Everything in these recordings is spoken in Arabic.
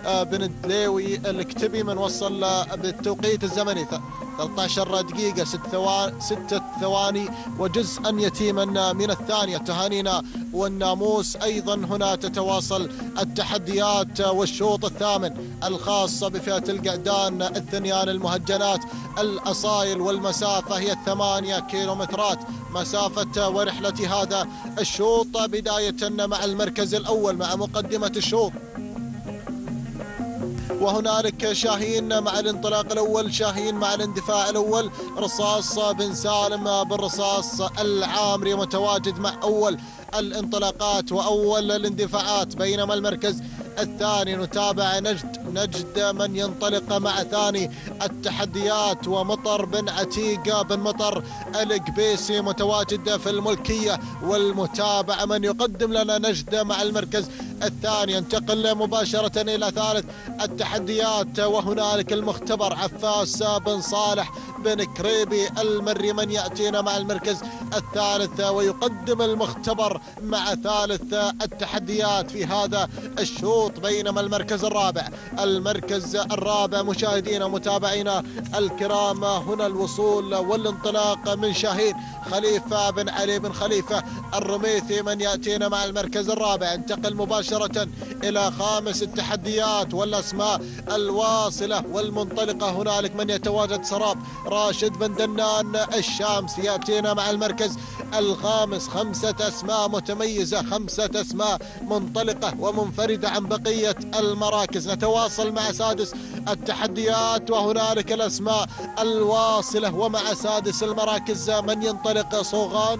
بن الدليوي الكتبي من وصل بالتوقيت الزمني 13 دقيقة 6 ثواني وجزءا يتيما من الثانية. تهانينا والناموس. أيضا هنا تتواصل التحديات والشوط الثامن الخاص بفئة القعدان الثنيان المهجنات الأصايل، والمسافة هي 8 كيلومترات مسافة ورحلة هذا الشوط، بداية مع المركز الأول مع مقدمة الشوط. وهنالك شاهين مع الانطلاق الأول، شاهين مع الاندفاع الأول، رصاص بن سالم بالرصاص العامري متواجد مع أول الانطلاقات وأول الاندفاعات. بينما المركز الثاني نتابع نجد من ينطلق مع ثاني التحديات، ومطر بن عتيق بن مطر القبيسي متواجد في الملكية. والمتابعة من يقدم لنا نجد مع المركز الثاني. ينتقل مباشرة إلى ثالث التحديات، وهنالك المختبر عفاس بن صالح بن كريبي المري من يأتينا مع المركز الثالث، ويقدم المختبر مع ثالث التحديات في هذا الشوط. بينما المركز الرابع مشاهدينا ومتابعينا الكرام، هنا الوصول والانطلاق من شاهين خليفة بن علي بن خليفة الرميثي من يأتينا مع المركز الرابع. انتقل مباشرة إلى خامس التحديات والأسماء الواصلة والمنطلقة. هنالك من يتواجد سراب راشد بن دنان الشامس يأتينا مع المركز الخامس. 5 أسماء متميزة، 5 أسماء منطلقة ومنفردة عن بقية المراكز. نتواصل مع سادس التحديات وهنالك الأسماء الواصلة، ومع سادس المراكز من ينطلق صوغان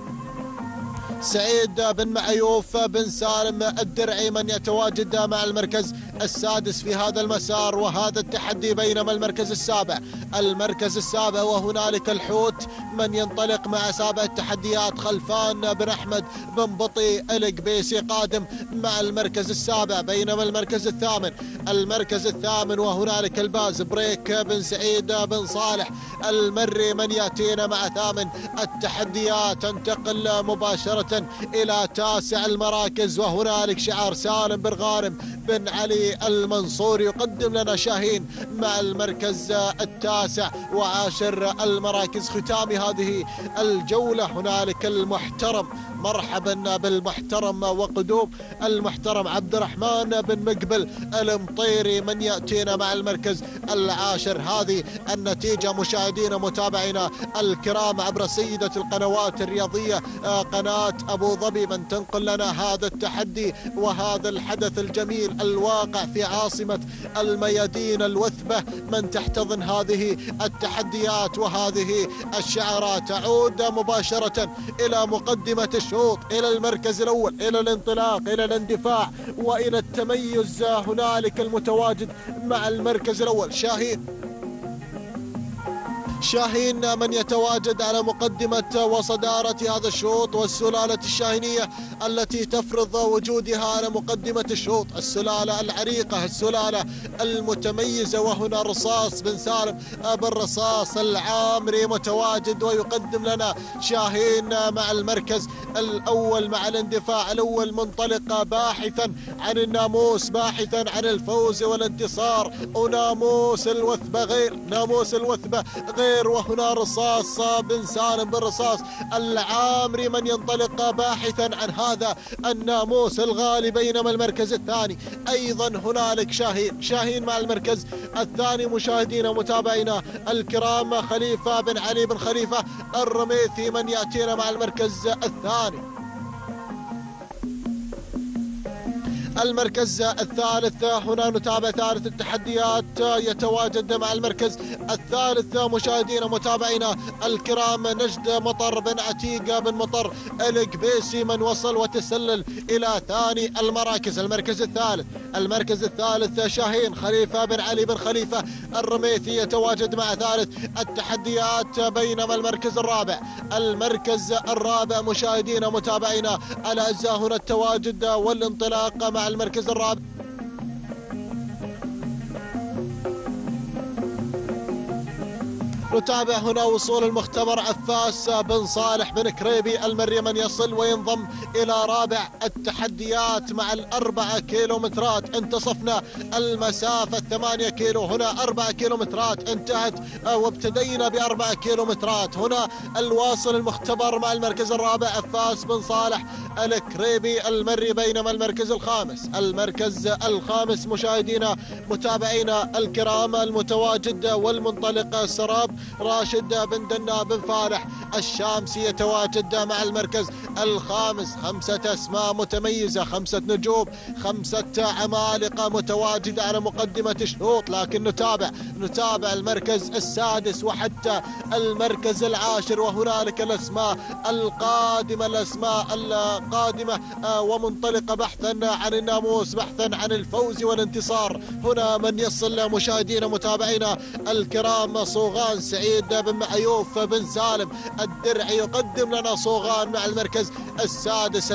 سعيد بن معيوف بن سالم الدرعي من يتواجد مع المركز السادس في هذا المسار وهذا التحدي. بينما المركز السابع وهنالك الحوت من ينطلق مع سابع التحديات. خلفان بن أحمد بن بطي القبيسي قادم مع المركز السابع. بينما المركز الثامن وهنالك الباز بريك بن سعيد بن صالح المري من يأتينا مع ثامن التحديات. تنتقل مباشرة إلى تاسع المراكز وهنالك شعار سالم بن غارم بن علي المنصور يقدم لنا شاهين مع المركز التاسع وعاشر المراكز. ختام هذه الجولة هنالك المحترم، مرحبا بالمحترم وقدوم المحترم عبد الرحمن بن مقبل المطيري من يأتينا مع المركز العاشر. هذه النتيجة مشاهدينا متابعينا الكرام عبر سيدة القنوات الرياضية قناة أبو ظبي، من تنقل لنا هذا التحدي وهذا الحدث الجميل الواقع في عاصمة الميادين الوثبة، من تحتضن هذه التحديات وهذه الشعارات. تعود مباشرة إلى مقدمة الشوط، إلى المركز الأول، إلى الانطلاق، إلى الاندفاع وإلى التميز. هنالك المتواجد مع المركز الأول شاهين من يتواجد على مقدمة وصدارة هذا الشوط، والسلالة الشاهينية التي تفرض وجودها على مقدمة الشوط، السلالة العريقة، السلالة المتميزة. وهنا رصاص بن سالم بالرصاص العامري متواجد ويقدم لنا شاهين مع المركز الأول مع الاندفاع الأول، منطلق باحثا عن الناموس، باحثا عن الفوز والانتصار. وناموس الوثبة غير وهنا رصاص بن سالم بالرصاص العامري من ينطلق باحثا عن هذا الناموس الغالي. بينما المركز الثاني أيضا هنالك شاهين مع المركز الثاني مشاهدينا ومتابعينا الكرام خليفة بن علي بن خليفة الرميثي من يأتينا مع المركز الثاني. المركز الثالث هنا نتابع ثالث التحديات، يتواجد مع المركز الثالث مشاهدينا ومتابعينا الكرام نجد مطر بن عتيق بن مطر القبيسي من وصل وتسلل إلى ثاني المراكز. المركز الثالث شاهين خليفة بن علي بن خليفة الرميثي يتواجد مع ثالث التحديات. بينما المركز الرابع مشاهدينا ومتابعينا الأعزاء هنا التواجد والانطلاق مع المركز الرابع. نتابع هنا وصول المختبر عفاس بن صالح بن كريبي المري من يصل وينضم إلى رابع التحديات مع ال4 كيلومترات. انتصفنا المسافة 8 كيلو، هنا 4 كيلومترات انتهت وابتدينا ب4 كيلومترات. هنا الواصل المختبر مع المركز الرابع عفاس بن صالح الكريبي المري، بينما المركز الخامس مشاهدينا متابعينا الكرام المتواجد والمنطلق سراب راشد بن دنا بن فالح الشامسي يتواجد مع المركز الخامس. 5 أسماء متميزة، 5 نجوم، 5 عمالقة متواجدة على مقدمة الشوط، لكن نتابع المركز السادس وحتى المركز العاشر، وهنالك الأسماء القادمة ومنطلقة بحثا عن الناموس، بحثا عن الفوز والانتصار. هنا من يصل مشاهدينا متابعينا الكرام صوغان سعيد بن معيوف بن سالم الدرعي يقدم لنا صوغان مع المركز السادس.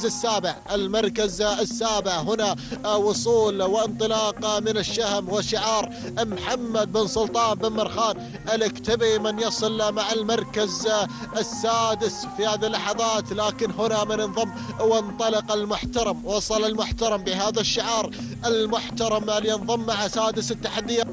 المركز السابع هنا وصول وانطلاق من الشهم وشعار محمد بن سلطان بن مرخان الكتبي من يصل مع المركز السادس في هذه اللحظات، لكن هنا من انضم وانطلق المحترم، وصل المحترم بهذا الشعار المحترم لينضم مع سادس التحديات.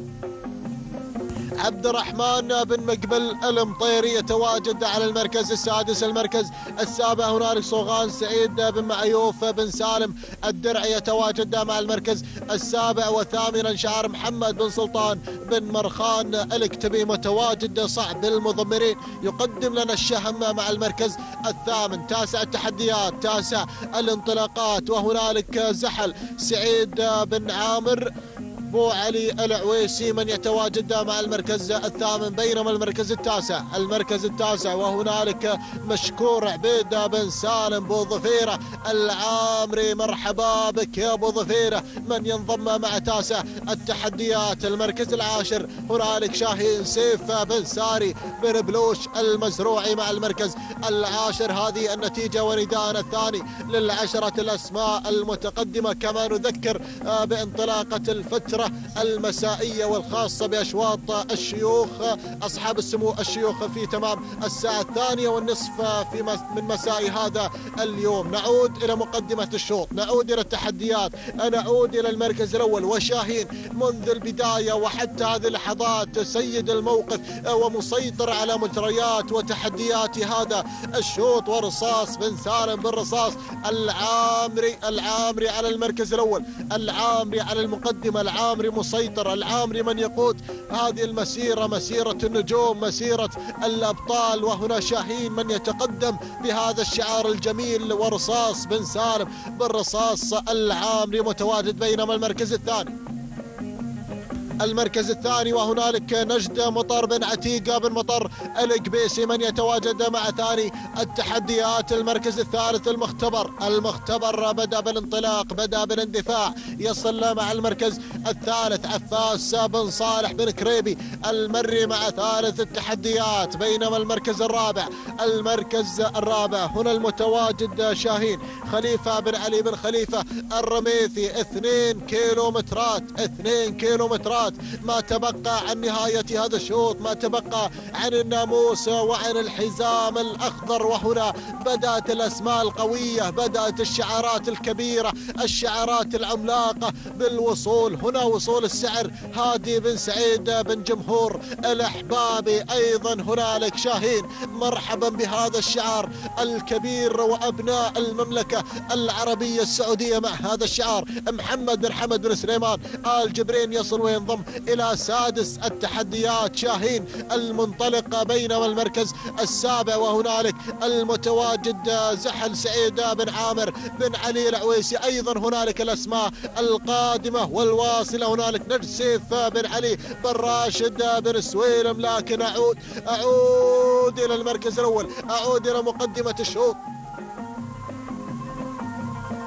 عبد الرحمن بن مقبل المطيري يتواجد على المركز السادس. المركز السابع هنالك صوغان سعيد بن معيوف بن سالم الدرعي يتواجد مع المركز السابع. وثامنا شعار محمد بن سلطان بن مرخان الكتبي متواجد صعب المضمرين يقدم لنا الشهم مع المركز الثامن. 9 التحديات، 9 الانطلاقات، وهنالك زحل سعيد بن عامر بو علي العويسي من يتواجد مع المركز الثامن، بينما المركز التاسع وهنالك مشكور عبيد بن سالم بو ظفيرة العامري. مرحبا بك يا بو ظفيرة من ينضم مع 9 التحديات. المركز العاشر هنالك شاهين سيف بن ساري بن بلوش المزروعي مع المركز العاشر. هذه النتيجة ونداء الثاني ل10 الأسماء المتقدمة. كما نذكر بانطلاقة الفترة المسائية والخاصة بأشواط الشيوخ أصحاب السمو الشيوخ في تمام الساعة 2:30 من مساء هذا اليوم. نعود إلى مقدمة الشوط، نعود إلى التحديات، نعود إلى المركز الأول. وشاهين منذ البداية وحتى هذه اللحظات سيد الموقف ومسيطر على مجريات وتحديات هذا الشوط. ورصاص بن سالم بن رصاص العامري على المركز الأول، العامري على المقدمة، العامري مسيطر، العامري من يقود هذه المسيرة، مسيرة النجوم، مسيرة الأبطال. وهنا شاهين من يتقدم بهذا الشعار الجميل، ورصاص بن سالم بن رصاص العامري متواجد. بينما المركز الثاني وهنالك نجد مطر بن عتيقة بن مطر القبيسي من يتواجد مع ثاني التحديات. المركز الثالث المختبر بدأ بالانطلاق، بدأ بالاندفاع، يصل مع المركز الثالث عفاس بن صالح بن كريبي المري مع ثالث التحديات. بينما المركز الرابع هنا المتواجد شاهين خليفة بن علي بن خليفة الرميثي. 2 كيلومترات ما تبقى عن نهاية هذا الشوط، ما تبقى عن الناموس وعن الحزام الأخضر. وهنا بدأت الأسماء القوية، بدأت الشعارات الكبيرة، الشعارات العملاقة بالوصول. هنا وصول السعر هادي بن سعيد بن جمهور الأحبابي. أيضا هنالك شاهين مرحبا بهذا الشعار الكبير وأبناء المملكة العربية السعودية مع هذا الشعار. محمد بن حمد بن سليمان آل جبرين يصل وينضم إلى سادس التحديات. شاهين المنطلق. بينما المركز السابع وهنالك المتواجد زحل سعيد بن عامر بن علي العويسي. أيضا هنالك الأسماء القادمة والواصلة، هنالك نجد سيف بن علي بن راشد بن سويلم. لكن أعود إلى المركز الأول، أعود إلى مقدمة الشوط.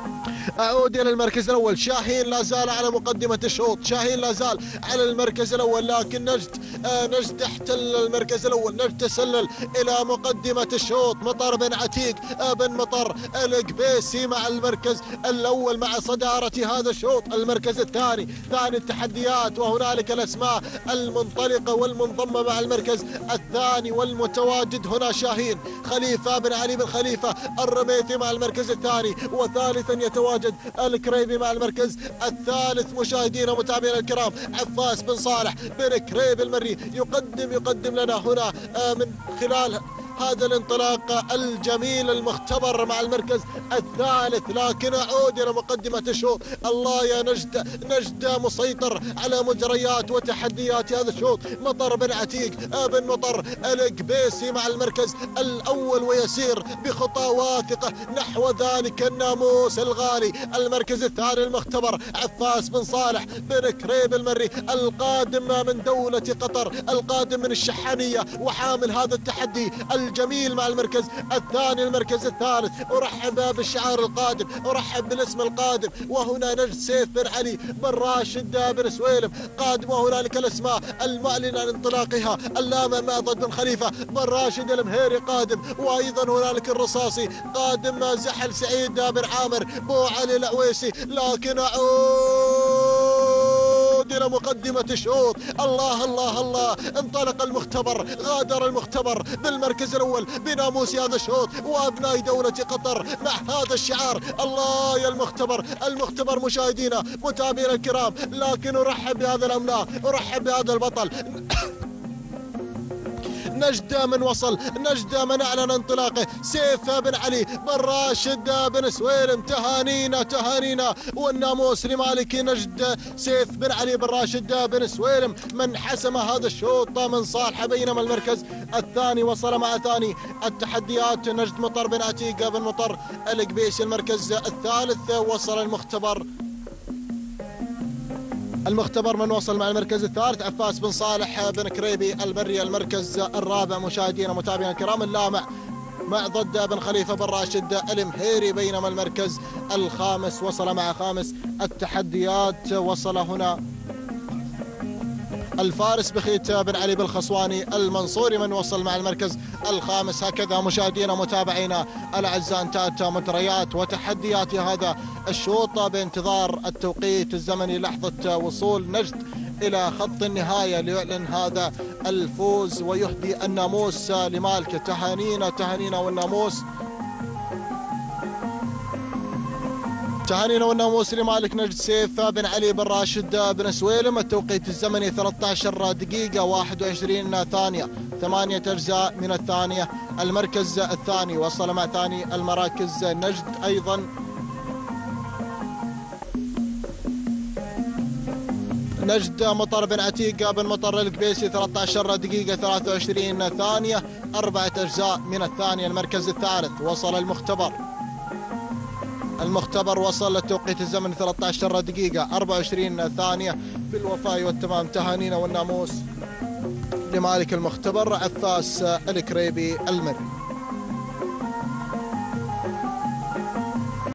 أعود إلى المركز الأول. شاهين لا زال على مقدمة الشوط، شاهين لا زال على المركز الأول، لكن نجد احتل المركز الأول. نجد تسلل إلى مقدمة الشوط. مطر بن عتيق بن مطر القبيسي مع المركز الأول مع صدارة هذا الشوط. المركز الثاني، ثاني التحديات، وهنالك الأسماء المنطلقة والمنضمة مع المركز الثاني. والمتواجد هنا شاهين خليفة بن علي بن خليفة الرميثي مع المركز الثاني، وثالثا يتواجد الكريبي مع المركز الثالث. مشاهدينا ومتابعينا الكرام، عفاس بن صالح بن كريب المري يقدم لنا هنا من خلال هذا الانطلاق الجميل المختبر مع المركز الثالث. لكن أعود إلى مقدمة الشوط. الله يا نجد مسيطر على مجريات وتحديات هذا الشوط. مطر بن عتيق بن مطر القبيسي مع المركز الأول، ويسير بخطى واثقة نحو ذلك الناموس الغالي. المركز الثاني المختبر عفاس بن صالح بن كريب المري القادم من دولة قطر، القادم من الشحانية، وحامل هذا التحدي الجميل مع المركز الثاني. المركز الثالث أرحب بالشعار القادم، أرحب بالاسم القادم، وهنا نجد سيف بن علي بن راشد بن سويلم قادم، وهنالك الاسماء المعلنة عن انطلاقها. اللامع معضد بن خليفة بن راشد المهيري قادم، وايضا هنالك الرصاصي قادم، زحل سعيد بن عامر بو علي العويسي. لكن أعود إلى مقدمة الشوط. الله الله الله، انطلق المختبر، غادر المختبر بالمركز الأول بناموس هذا الشوط وأبناء دولة قطر مع هذا الشعار. الله يا المختبر مشاهدينا متابعينا الكرام. لكن أرحب بهذا الأملاء، أرحب بهذا البطل. نجد من وصل، نجد من أعلن انطلاقه، سيف بن علي بن راشد بن سويلم. تهانينا والناموس لمالك نجد سيف بن علي بن راشد بن سويلم من حسم هذا الشوط من صالح. بينما المركز الثاني وصل مع ثاني التحديات نجد مطر بن عتيق بن مطر القبيسي. المركز الثالث وصل المختبر من وصل مع المركز الثالث عفاس بن صالح بن كريبي البري. المركز الرابع مشاهدينا متابعينا الكرام اللامع معضد بن خليفة بن راشد المهيري. بينما المركز الخامس وصل مع خامس التحديات، وصل هنا الفارس بخيت بن علي بالخصواني المنصوري من وصل مع المركز الخامس. هكذا مشاهدينا متابعينا الاعزاء انتهت مجريات وتحديات هذا الشوط بانتظار التوقيت الزمني لحظة وصول نجد إلى خط النهاية ليعلن هذا الفوز ويهدي الناموس لمالكه. تهانينا والناموس لمالك نجد سيف بن علي بن راشد بن سويلم. التوقيت الزمني 13 دقيقة 21 ثانية، 8 أجزاء من الثانية. المركز الثاني وصل مع ثاني المراكز نجد أيضا نجد مطر بن عتيق بن مطر القبيسي 13 دقيقة 23 ثانية، 4 أجزاء من الثانية. المركز الثالث وصل المختبر وصل للتوقيت الزمني 13 دقيقة 24 ثانية بالوفاء والتمام. تهانينا والناموس لمالك المختبر عفاس الكريبي المري.